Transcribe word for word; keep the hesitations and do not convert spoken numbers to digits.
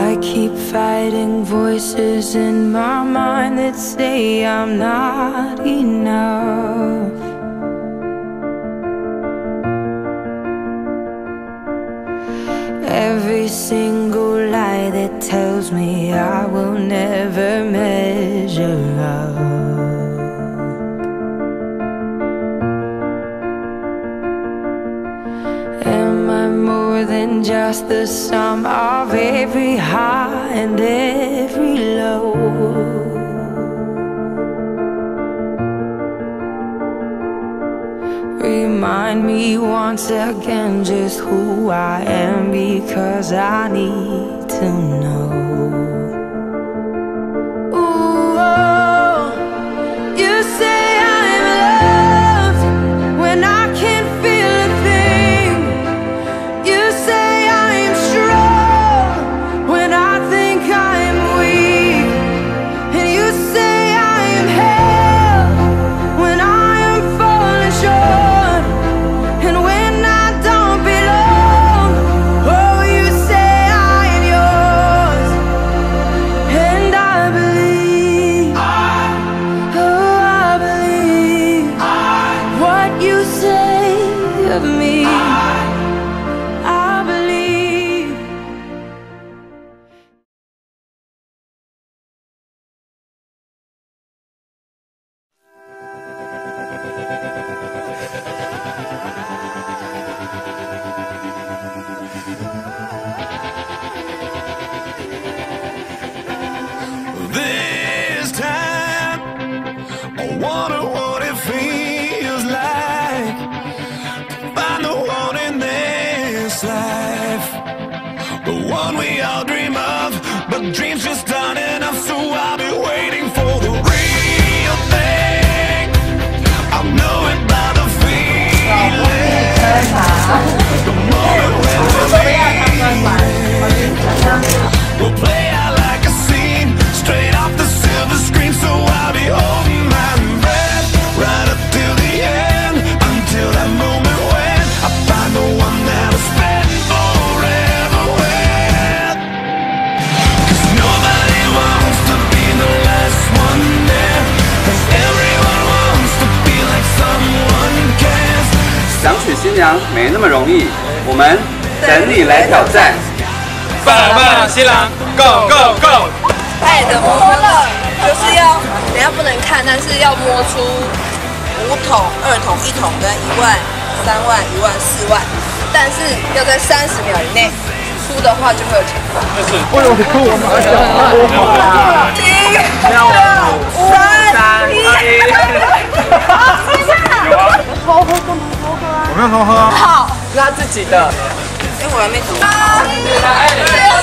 I keep fighting voices in my mind that say I'm not enough. Every single lie that tells me I will never measure up. Am I more than just the sum of every high and every low? Remind me once again just who I am, because I need to know. Ooh, oh, you say I'm loved when I can't feel a thing. You say I'm strong when I think I'm weak. And you say I am held when I am falling short. Of me, I, I believe. This time, I wonder what it feels like. Find the one in this life, the one we all dream of, but dreams just aren't enough. So I'll be waiting for the real thing. I'll know it by the feeling. The moment when we're we'll play out like a scene straight off the silver screen. So I'll be holding my breath right up till the end, until that moment when I find the one that I'll spend forever with. 'Cause nobody wants to be the last one there, 'cause everyone wants to be like someone cares. 想娶新娘没那么容易，我们等你来挑战。 伴郎伴郎新郎 ，Go Go Go！ 爱的摸了，就是要人家不能看，但是要摸出五桶、二桶、一桶跟一万、三万、一万、四万，但是要在三十秒以内，输的话就会有钱花。 我有哭，我马上。 七、六、五、三、一。 有啊。偷喝干嘛偷喝啊？我没有偷喝啊。 好， 是他自己的。 哎，我还没走。